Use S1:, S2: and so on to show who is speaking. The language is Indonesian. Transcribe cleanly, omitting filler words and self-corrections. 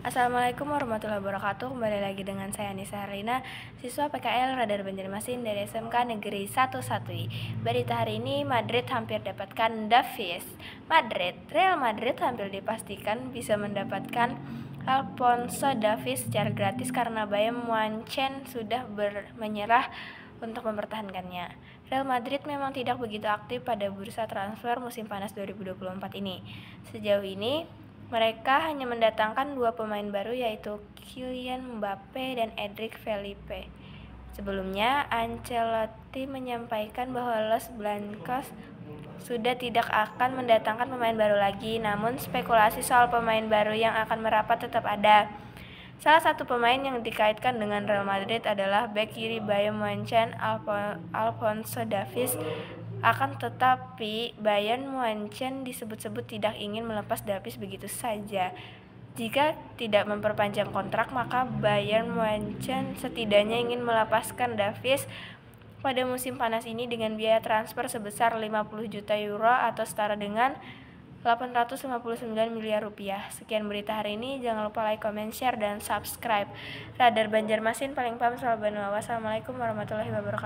S1: Assalamualaikum warahmatullahi wabarakatuh. Kembali lagi dengan saya Nisa Harlina, siswa PKL Radar Banjarmasin dari SMK Negeri 11I. Berita hari ini, Madrid hampir dapatkan Davies. Real Madrid hampir dipastikan bisa mendapatkan Alphonso Davies secara gratis karena Bayern Munchen sudah menyerah untuk mempertahankannya. Real Madrid memang tidak begitu aktif pada bursa transfer musim panas 2024 ini. Sejauh ini, mereka hanya mendatangkan 2 pemain baru, yaitu Kylian Mbappe dan Endrick Felipe. Sebelumnya, Ancelotti menyampaikan bahwa Los Blancos sudah tidak akan mendatangkan pemain baru lagi, namun spekulasi soal pemain baru yang akan merapat tetap ada. Salah satu pemain yang dikaitkan dengan Real Madrid adalah bek kiri Bayern Munchen, Alphonso Davies. Akan tetapi, Bayern Munchen disebut-sebut tidak ingin melepas Davies begitu saja. Jika tidak memperpanjang kontrak, maka Bayern Munchen setidaknya ingin melepaskan Davies pada musim panas ini dengan biaya transfer sebesar 50 juta euro atau setara dengan 859 miliar rupiah. Sekian berita hari ini. Jangan lupa like, comment, share, dan subscribe. Radar Banjarmasin paling paham soal Banua. Wassalamualaikum warahmatullahi wabarakatuh.